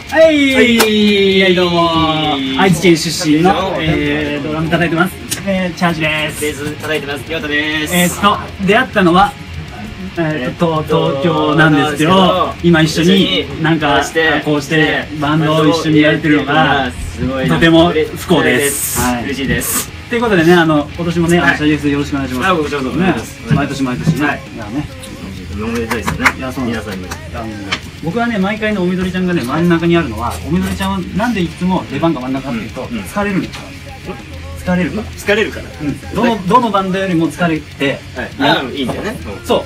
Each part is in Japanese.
はい、どうも、愛知県出身のドラム叩いてます。チャージです。 ベース叩いてます。ヨタです。 出会ったのは東京なんですよ。今一緒になんかこうしてバンドを一緒にやれてるのがとても不幸です。 嬉しいです。 ということでね、今年もね、チャージです。よろしくお願いします。 僕ちょうど毎年ね。いやね。 おめでたいですよね。いや、そうなんです。皆さんに。 僕はね、毎回ね、おみどりちゃんがね、真ん中にあるのは、おみどりちゃんはなんでいつも出番が真ん中かっていうと、疲れるんですよ。疲れるから。 疲れるから。 どのバンドよりも疲れて、 いいんだよね。 そう、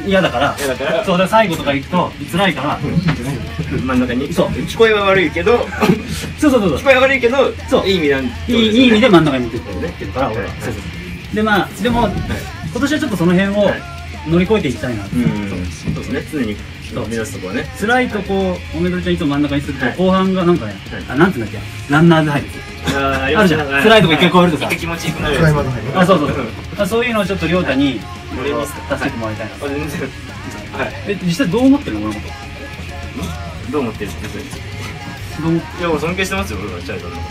嫌だから、そうだ、最後とか行くと辛いから、 真ん中に。そう、聞こえは悪いけど、 そう、 聞こえは悪いけど、いい意味なん。 いい意味で真ん中に持ってってるから、俺は。で、まあ、でも、今年はちょっとその辺を乗り越えていきたいな。 そうですね、常に目指すとこはね。 辛いとこ、おめどりちゃんいつも真ん中にすると、後半がなんかね、なんていうんだっけ、ランナーズハイです。あるじゃん。辛いとこ一回超えるとさ。 気持ちよくなる。 あ、そう。そういうのをちょっと亮太に助けてもらいたいな。実際どう思ってるの、俺のこと。 どう思ってるって。いや、もう尊敬してますよ、俺はチャイさんのこと。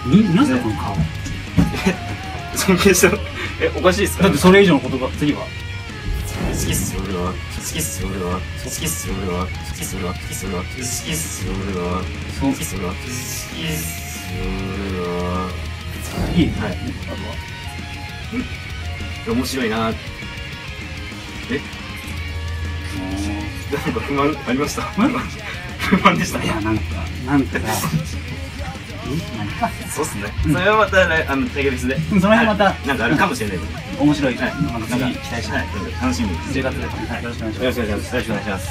皆さんこの顔。 尊敬してる。おかしいですか。 だってそれ以上の言葉、次は。 好きっすよ俺は。好きっすよ俺は。好きっすよ俺は。好きっすよ俺は。好きっすよ俺は。好きっすよ俺は。好きっすよ俺は。好きっすよ俺は。 いい。はい。 あとは。面白いな。なんか不満ありました。不満でした。 いや、なんかそうっすね。それはまた対決で。 その辺またなんかあるかもしれない。 面白い。 なんか期待して。楽しみ。 10月で。よろしくお願いします。 よろしくお願いします。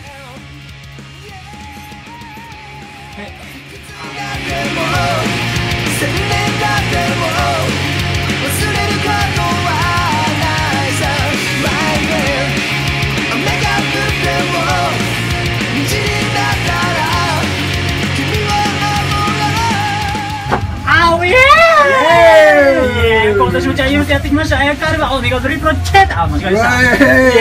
今年もチャイムズやってきました。早くあればオメガトリプロチェット。間違えました。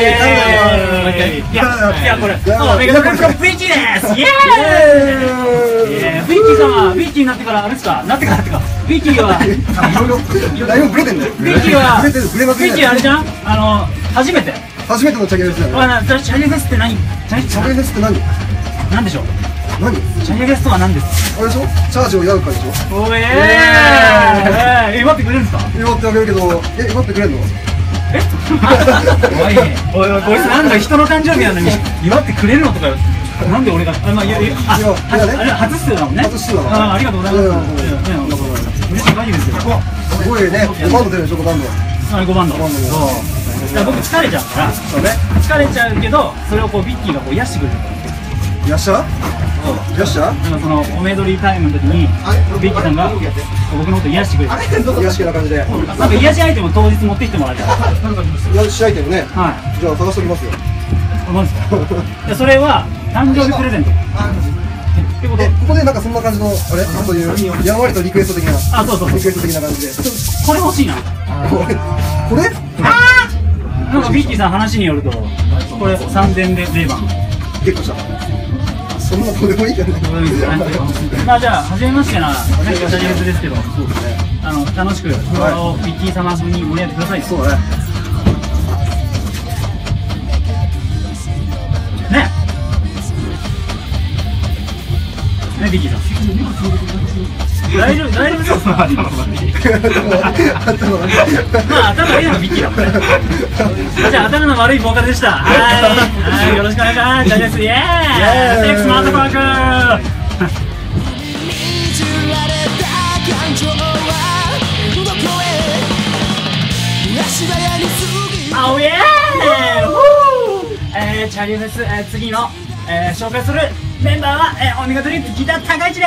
いやこれオメガトリプロビーチです。イエーイ。ビーチ様、ビーチになってからあれですか。ビーチはだいぶブレてんだよ。 ビーチあれじゃん。初めてのチャゲフェスだよ。 チャゲフェスって何？ チャゲフェスって何？ 何でしょう。 何？ チャゲフェスとは何ですか？ あれでしょ？チャージを祝う会でしょ？ おえー、祝ってくれるんですか？ 祝ってあげるけど、祝ってくれんの？ おいこいつなんだ人の誕生日なのに祝ってくれるのとかなんで俺が初出だもんね。 初出だな。 ありがとうございます。嬉しい限りですよ。 すごいね。5バンド出るでしょ、5バンド。 5バンド。僕疲れちゃうから疲れちゃうけどそれをこうビッキーがこう癒してくれる。 よっしゃ？よっしゃ？ そのおめどりタイムの時にビッキーさんが僕のこと癒してくれる。 癒し系な感じで。 なんか癒しアイテム当日持ってきてもらいたい。 癒しアイテムね。 はい。 じゃあ探しておきますよ。 何ですか？それは誕生日プレゼント。ってことここでなんかそんな感じのあれ？そういうやんわりとリクエスト的な。 あ、そうリクエスト的な感じで。 これ欲しいな。 これ？ なんかビッキーさん話によるとこれ3000で0番ゲットした。そんなどうでもいいじゃない。 まあじゃあ初めましてなねガチャジェスですけど、楽しくビッキー様風に盛り上げてください。 そうね。 ねビッキーさん。大丈夫ですか？まあ頭いいのがビッキーだもんね。じゃあ頭の悪いボーカルでした。はい、よろしくお願いします。じゃあです。イエーイ。セックスマートバーク。あおイエーイ。チャリフェス次の紹介するメンバーはお見事にギター高市です。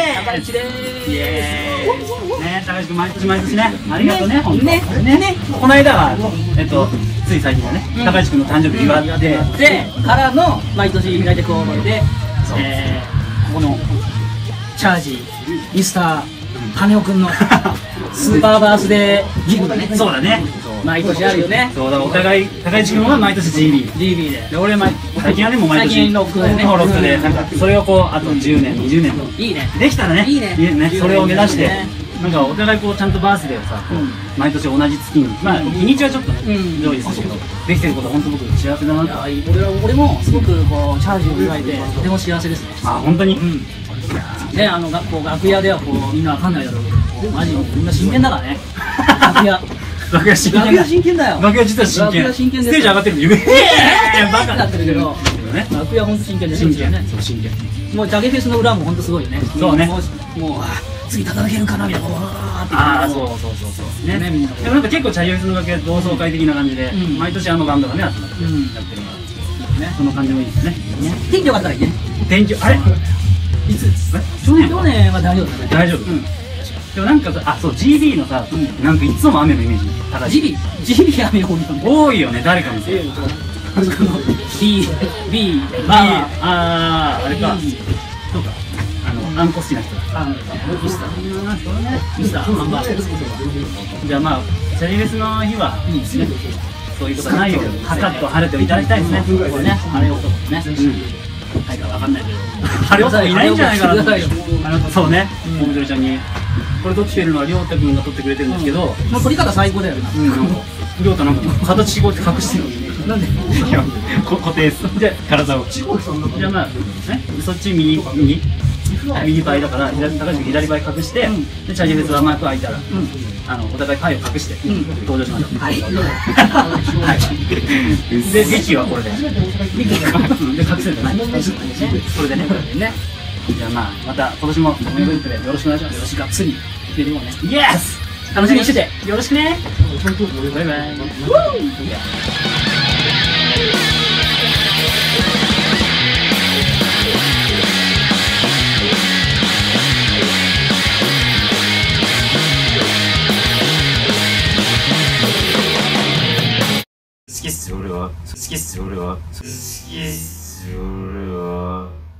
イエーイ。ね、高市君毎年ね、ありがとうね、本当ね。この間はつい最近だね、高市君の誕生日祝ってからの毎年大体こうで、ここのチャージミスター羽男くんのスーパーバースデーギグがね、 そうだね。 毎年あるよね。 そうだ、お互い、高市君は毎年 GB。 GB で。 で、俺は最近はでも毎年。 最近ロックでね。 ロックで、なんか、それをこう、あと10年、20年と。 いいね。 できたらね。 いいね。 それを目指して、なんかお互いこう、ちゃんとバースデーをさ、毎年同じ月に、まあ、日にちはちょっとね、上位するけど、できてること、本当僕、幸せだなと。 俺もすごくこう、チャージを迎えて、とても幸せですね。 あ、本当に。 ね、楽屋ではこうみんなわかんないだろうけど、マジみんな真剣だからね。楽屋真剣だよ。 楽屋実は真剣。 楽屋真剣です。 ステージ上がってるのバカなってるけど、楽屋本当真剣ですよね。 そう真剣。 もうジャゲフェスの裏も本当すごいよね。 そうね。 もう次叩けるかなみたいな。 ああ、そうね。でもなんか結構チャゲフェスの楽屋同窓会的な感じで、毎年あのバンドがね集まってやってるから、その感じもいいですね。 天気良かったらいいね。 天気あれ？いつ？去年は大丈夫だね。 大丈夫。でもなんかさ、あ、そう GB のさ、なんかいつも雨のイメージ。 GB 雨多いよね、誰かのせい。 B あれか。そうか。あんこ好きな人だ。 ミスターハンバーグ。 じゃあまあチャリフェスの日はそういうことはないようにカッと晴れていただきたいですね。 これね、晴れ男ね。はいかわかんないけど。 晴れ男いないんじゃないかな。そうね。もみどりちゃんにこれ撮ってるのはりょうたくんが撮ってくれてるんですけど、 もう撮り方最高だよね。 りょうたなんか形違うって隠してるのに。なんで？固定す。じゃ体を。じゃあまあそっち右パイだから高橋君左パイ隠して、でチャリフェスはマイク開いたらお互いパイを隠して登場しましょう。はい。でビキはこれで。で隠せるじゃない。これでね。じゃあまあまた今年もメンバーでよろしくお願いします。よろしくがっつり出るわね。イエス。楽しみにしててよろしくね。バイバイ。 好きっす俺は。